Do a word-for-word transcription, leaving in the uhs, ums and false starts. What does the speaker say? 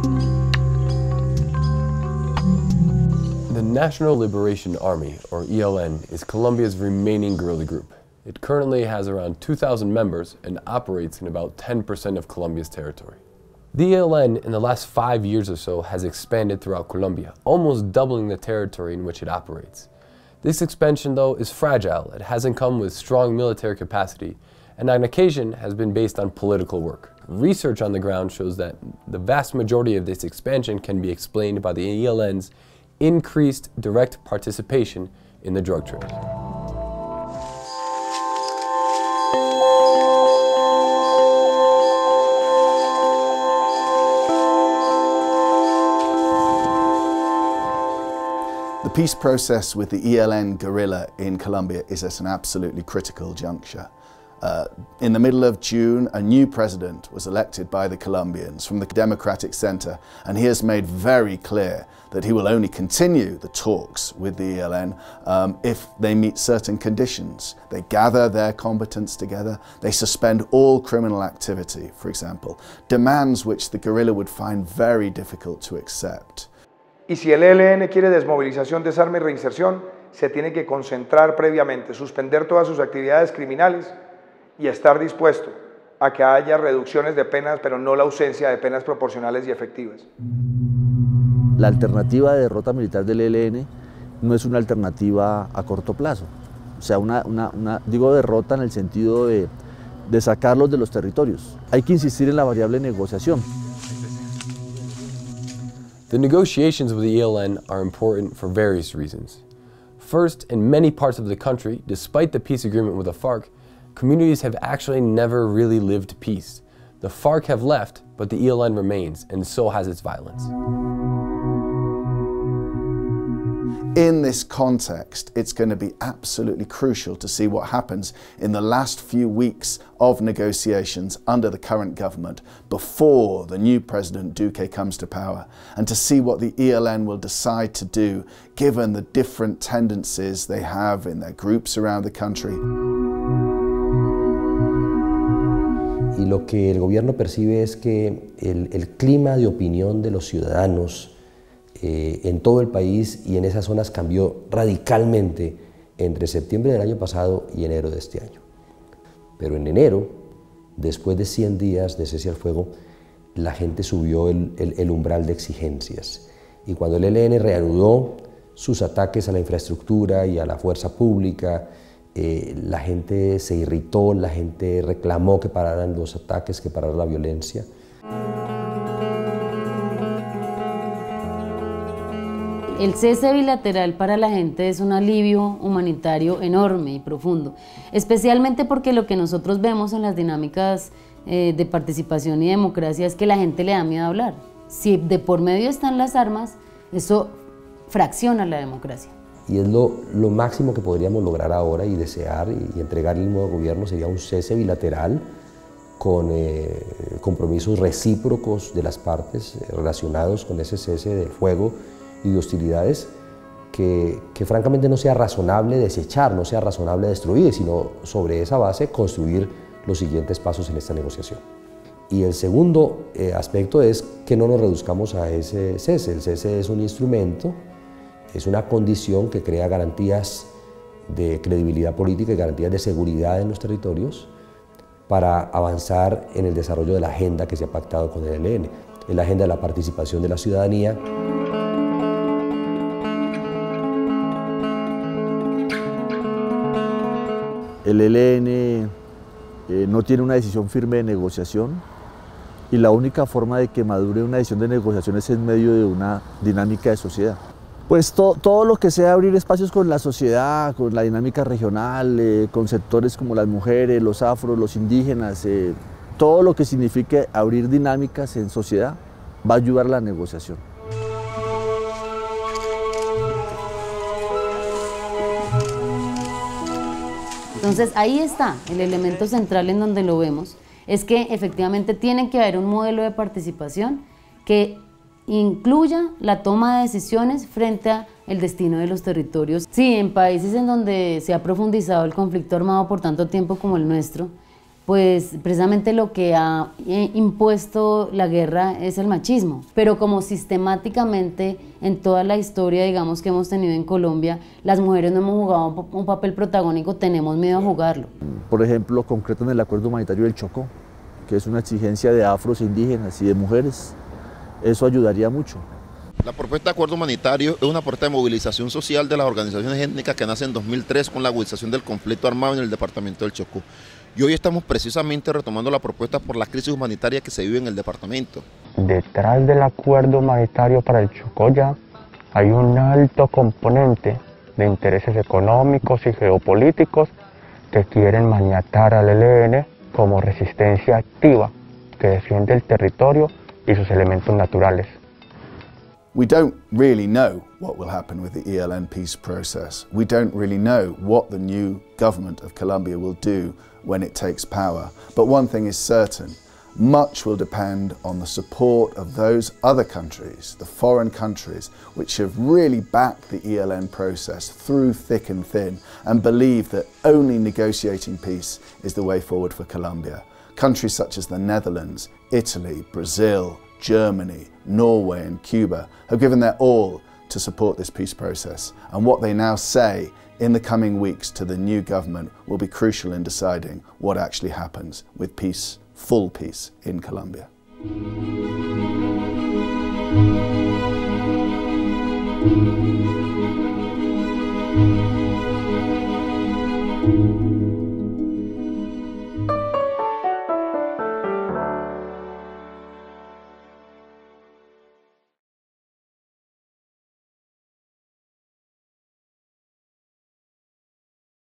The National Liberation Army, or E L N, is Colombia's remaining guerrilla group. It currently has around two thousand members and operates in about ten percent of Colombia's territory. The E L N in the last five years or so has expanded throughout Colombia, almost doubling the territory in which it operates. This expansion, though, is fragile. It hasn't come with strong military capacity, and on occasion has been based on political work. Research on the ground shows that the vast majority of this expansion can be explained by the E L N's increased direct participation in the drug trade. The peace process with the E L N guerrilla in Colombia is at an absolutely critical juncture. Uh, in the middle of June, a new president was elected by the Colombians from the Democratic Center, and he has made very clear that he will only continue the talks with the E L N um, if they meet certain conditions. They gather their combatants together, they suspend all criminal activity, for example, demands which the guerrilla would find very difficult to accept. Y si el E L N quiere desmovilización, desarme y reinserción, se tiene que concentrar previamente, suspender todas sus actividades criminales y estar dispuesto a que haya reducciones de penas, pero no la ausencia de penas proporcionales y efectivas. La alternativa de derrota militar del E L N no es una alternativa a corto plazo. O sea, una, una, una, digo derrota en el sentido de, de sacarlos de los territorios. Hay que insistir en la variable negociación. The negotiations with the E L N are important for various reasons. First, in many parts of the country, despite the peace agreement with the FARC, communities have actually never really lived peace. The FARC have left, but the E L N remains, and so has its violence. In this context, it's going to be absolutely crucial to see what happens in the last few weeks of negotiations under the current government before the new President Duque comes to power, and to see what the E L N will decide to do given the different tendencies they have in their groups around the country. Y lo que el gobierno percibe es que el, el clima de opinión de los ciudadanos eh, en todo el país y en esas zonas cambió radicalmente entre septiembre del año pasado y enero de este año. Pero en enero, después de cien días de cese al fuego, la gente subió el, el, el umbral de exigencias. Y cuando el E L N reanudó sus ataques a la infraestructura y a la fuerza pública, Eh, la gente se irritó, la gente reclamó que pararan los ataques, que parara la violencia. El cese bilateral para la gente es un alivio humanitario enorme y profundo, especialmente porque lo que nosotros vemos en las dinámicas eh, de participación y democracia es que la gente le da miedo a hablar. Si de por medio están las armas, eso fracciona la democracia. Y es lo, lo máximo que podríamos lograr ahora y desear y, y entregar el nuevo gobierno sería un cese bilateral con eh, compromisos recíprocos de las partes eh, relacionados con ese cese de fuego y de hostilidades que, que francamente no sea razonable desechar, no sea razonable destruir, sino sobre esa base construir los siguientes pasos en esta negociación. Y el segundo eh, aspecto es que no nos reduzcamos a ese cese. El cese es un instrumento, es una condición que crea garantías de credibilidad política y garantías de seguridad en los territorios para avanzar en el desarrollo de la agenda que se ha pactado con el E L N, en la agenda de la participación de la ciudadanía. El E L N eh, no tiene una decisión firme de negociación y la única forma de que madure una decisión de negociación es en medio de una dinámica de sociedad. Pues to, todo lo que sea abrir espacios con la sociedad, con la dinámica regional, eh, con sectores como las mujeres, los afros, los indígenas, eh, todo lo que signifique abrir dinámicas en sociedad va a ayudar a la negociación. Entonces ahí está el elemento central en donde lo vemos, es que efectivamente tiene que haber un modelo de participación que incluya la toma de decisiones frente al destino de los territorios. Sí, en países en donde se ha profundizado el conflicto armado por tanto tiempo como el nuestro, pues precisamente lo que ha impuesto la guerra es el machismo, pero como sistemáticamente en toda la historia, digamos, que hemos tenido en Colombia, las mujeres no hemos jugado un papel protagónico, tenemos miedo a jugarlo. Por ejemplo, concreto en el acuerdo humanitario del Chocó, que es una exigencia de afros, indígenas y de mujeres, eso ayudaría mucho. La propuesta de acuerdo humanitario es una propuesta de movilización social de las organizaciones étnicas que nace en dos mil tres con la agudización del conflicto armado en el departamento del Chocó. Y hoy estamos precisamente retomando la propuesta por la crisis humanitaria que se vive en el departamento. Detrás del acuerdo humanitario para el Chocó ya hay un alto componente de intereses económicos y geopolíticos que quieren maniatar al E L N como resistencia activa que defiende el territorio y sus elementos naturales. We don't really know what will happen with the E L N peace process. We don't really know what the new government of Colombia will do when it takes power. But one thing is certain, much will depend on the support of those other countries, the foreign countries, which have really backed the E L N process through thick and thin and believe that only negotiating peace is the way forward for Colombia. Countries such as the Netherlands, Italy, Brazil, Germany, Norway and Cuba have given their all to support this peace process, and what they now say in the coming weeks to the new government will be crucial in deciding what actually happens with peace, full peace in Colombia. Thank you.